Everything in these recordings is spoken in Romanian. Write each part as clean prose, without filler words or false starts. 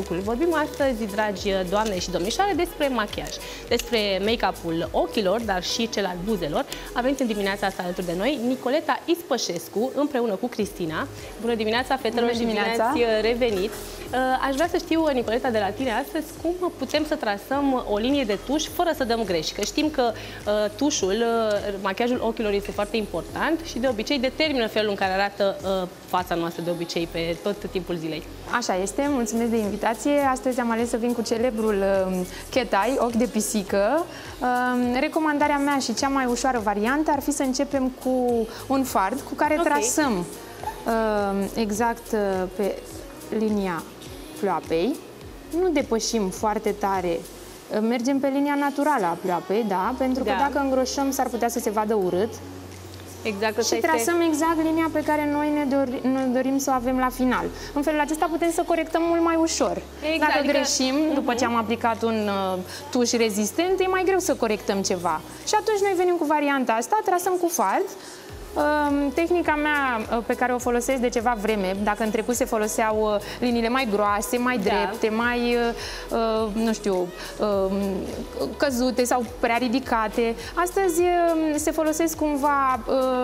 lucruri. Vorbim astăzi, dragi doamne și domnișoare, despre machiaj, despre make-up-ul ochilor, dar și cel al buzelor. A venit în dimineața asta alături de noi Nicoleta Ispășescu, împreună cu Cristina. Bună dimineața, fetelor, și bine ați revenit! Aș vrea să știu, Nicoleta, de la tine astăzi, cum putem să trasăm o linie de tuș fără să dăm greș. Că știm că tușul, machiajul ochilor este foarte important și de obicei determină felul în care arată fața noastră de obicei pe tot timpul zilei. Așa este, mulțumesc de invitație. Astăzi am ales să vin cu celebrul Cat Eye, ochi de pisică. Recomandarea mea și cea mai ușoară variantă ar fi să începem cu un fard cu care trasăm exact pe linia ploapei. Nu depășim foarte tare, mergem pe linia naturală a ploapei, da, pentru că dacă îngroșăm s-ar putea să se vadă urât. Exact, și trasăm exact linia pe care noi ne dorim să o avem la final. În felul acesta putem să corectăm mult mai ușor. Exact, dacă greșim, după ce am aplicat un tuș rezistent, e mai greu să corectăm ceva. Și atunci noi venim cu varianta asta, trasăm cu fard. Tehnica mea pe care o folosesc de ceva vreme, dacă în trecut se foloseau liniile mai groase, mai drepte, mai, nu știu, căzute sau prea ridicate, astăzi se folosesc cumva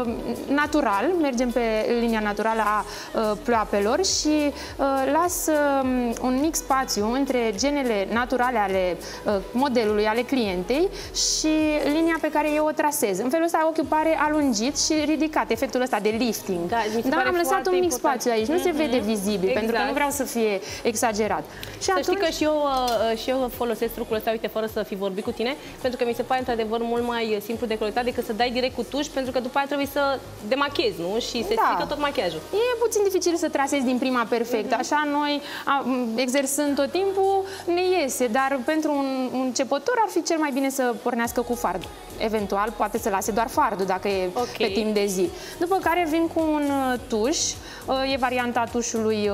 natural, mergem pe linia naturală a ploapelor și las un mic spațiu între genele naturale ale modelului, ale clientei și linia pe care eu o trasez. În felul ăsta ochiul pare alungit și ridicat, efectul ăsta de lifting. Da, am lăsat un mic spațiu aici, nu se vede vizibil, pentru că nu vreau să fie exagerat. Și atunci... Să știi că și eu folosesc trucul ăsta, uite, fără să fi vorbit cu tine, pentru că mi se pare într-adevăr mult mai simplu de colectat decât să dai direct cu tuș, pentru că după aia trebuie să demachiezi, nu? Și se strică tot machiajul. E puțin dificil să trasezi din prima perfect, așa noi, exersând tot timpul, ne iese, dar pentru un începător ar fi cel mai bine să pornească cu fardul. Eventual, poate să lase doar fardul, dacă e pe timp de zi. După care vin cu un tuș, e varianta tușului,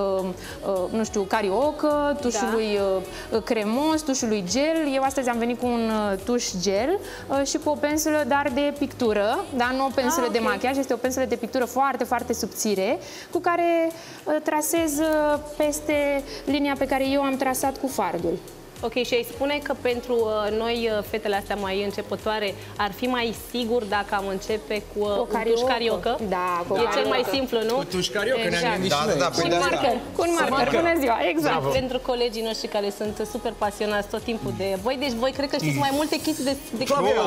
nu știu, cariocă, tușului cremos, tușului gel. Eu astăzi am venit cu un tuș gel și cu o pensulă, dar de pictură, dar nu o pensulă de machiaj, este o pensulă de pictură foarte, foarte subțire, cu care trasez peste linia pe care eu am trasat cu fardul. Ok, și ai spune că pentru noi, fetele astea mai începătoare, ar fi mai sigur dacă am începe cu un tuș cariocă? Da, e cel mai simplu, nu? Cu tuș cariocă, ne-am gândit și noi. Cu un marker, bună ziua, exact. Pentru colegii noștri care sunt super pasionați tot timpul de voi, deci voi cred că știți mai multe chestii de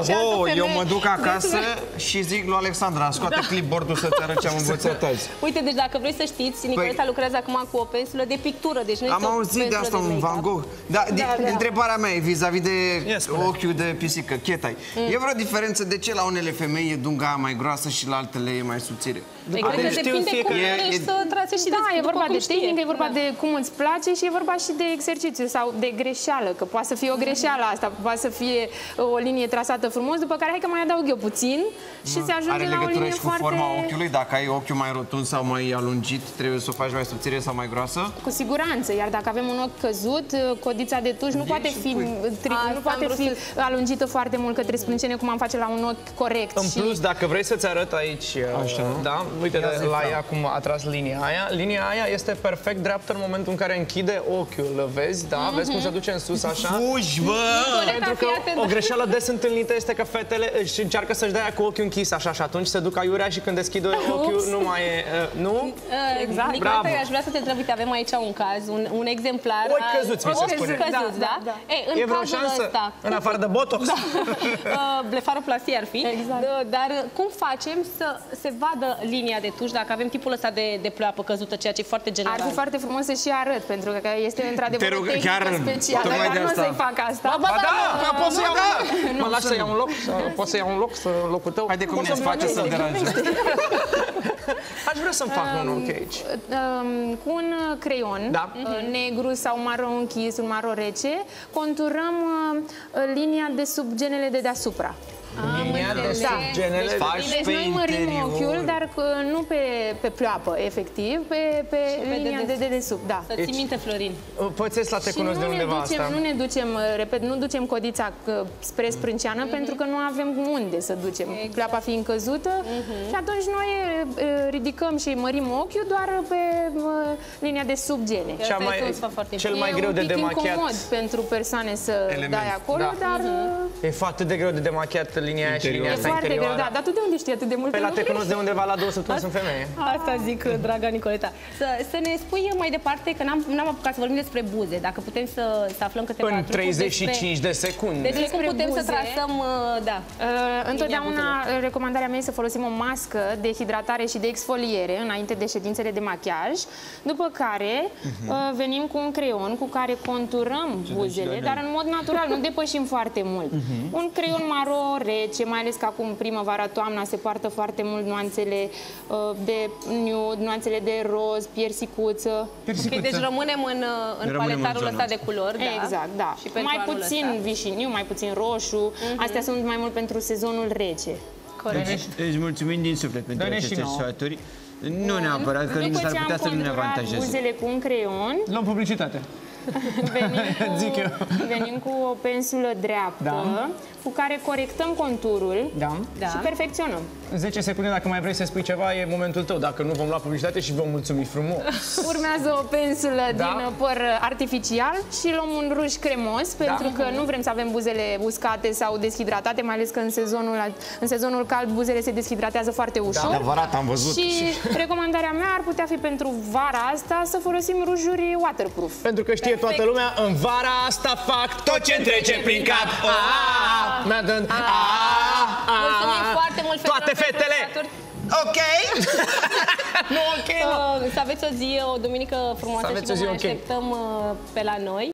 eu mă duc acasă și zic lui Alexandra, scoate clipboard-ul să-ți arăt ce am învățat azi. Uite, deci dacă vrei să știți, Nicoleta lucrează acum cu o pensulă de pictură, deci nu am auzit de asta, un Van Gogh. Întrebarea mea e vis-a-vis de ochiul de pisică, Cat Eye. E vreo diferență de ce la unele femei e dunga mai groasă și la altele e mai subțire? Cred că depinde cum vrei să trasezi și e vorba de tehnică, e vorba de cum îți place și e vorba și de exercițiu sau de greșeală, că poate să fie o greșeală asta, poate să fie o linie trasată frumos, după care hai că mai adaug eu puțin și se ajunge la o linie și foarte... cu forma ochiului? Dacă ai ochiul mai rotund sau mai alungit, trebuie să o faci mai subțire sau mai groasă? Cu siguranță, iar dacă avem un ochi căzut, codița de tuș nu poate fi alungită foarte mult către sprâncene, cum am face la un ochi corect. În plus, dacă vrei să-ți arăt aici, da, uite la ea cum a tras linia aia este perfect dreaptă în momentul în care închide ochiul, vezi, da? Vezi cum se duce în sus așa? Fugi, bă! Pentru că o greșeală des întâlnită este că fetele își încearcă să-și dea cu ochiul închis așa și atunci se duc aiurea și când deschid ochiul nu mai e, nu? Exact. Nicoleta, eu aș vrea să te întreb, uite, avem aici un caz, un exemplar. Ochi căzuți, mi se spune. Da? E vreo șansă, în afară de botox? Blefaroplastie ar fi. Dar cum facem să se vadă linia de tuș dacă avem tipul ăsta de pleoapă căzută, ceea ce e foarte general? Ar fi foarte frumos să și arăt, pentru că este într-adevăr o tehnică specială, dar nu o să-i fac asta. Ba da, pot să iau un loc. Mă lași să iau un loc? Pot să iau un loc în locul tău? Haide cum ne-ți face să-l deranjezi. Aș vrea să-mi fac un ochi aici. Cu un creion negru sau maro închis, un maro rece, conturăm linia de sub genele de deasupra. Linia de sub genele. Deci noi mărim ochiul, dar nu pe pleoapă, efectiv, pe linia de dedesubt, da. Să ții minte, Florin. Pățesc la Te cunosc de undeva asta. Nu ne ducem, repet, nu ducem codița spre sprânceană pentru că nu avem unde să ducem. Pleoapa fiind căzută și atunci noi ridicăm și mărim ochiul doar pe linia de sub gene. Cel mai greu de demachiat. E incomod pentru persoane să dai acolo, dar... E foarte de greu de demachiat linia aia și linia asta interioară. E foarte greu, da. Dar tu de unde știi atât de multe? Pe la Te cunosc de undeva la 2 săptămâni sunt femeie. Asta zic, draga Nicoleta. Să ne spui mai departe, că n-am apucat să vorbim despre buze. Dacă putem să aflăm câteva trucuri. În 35 de secunde. Deci cum putem să trasăm, da. Întotdeauna recomandarea mea e să folosim o mască de hidratare și de exfoliere înainte de ședințele de machiaj, după care venim cu un creion cu care conturăm buzele, dar în mod natural, nu depășim foarte mult. Un creion maro rece, mai ales că acum primăvara-toamna se poartă foarte mult nuanțele de nude, nuanțele de roz, piersicuță. Okay, deci rămânem în paletarul ăsta de culori, da? Exact, da. Și mai puțin vișiniu, mai puțin roșu. Astea sunt mai mult pentru sezonul rece. Corect. Deci mulțumim din suflet pentru aceste sfaturi. Nu neapărat, că nu s-ar putea să nu ne avantajeze. Buzele cu un creion. Luăm publicitate. Venim cu o pensulă dreaptă cu care corectăm conturul și perfecționăm. 10 secunde, dacă mai vrei să spui ceva, e momentul tău. Dacă nu, vom lua publicitate și vom mulțumi frumos. Urmează o pensulă din păr artificial și luăm un ruj cremos, pentru că nu vrem să avem buzele uscate sau deshidratate, mai ales că în sezonul cald buzele se deshidratează foarte ușor. Da, adevărat, am văzut. Și recomandarea mea ar putea fi pentru vara asta să folosim rujuri waterproof. Pentru că știe toată lumea, în vara asta fac tot ce-mi trece prin cap. Mulțumim foarte mult, toate fetele! Ok! Nu, ok, nu! Să aveți o zi, o duminică frumoasă și vă mai așteptăm pe la noi.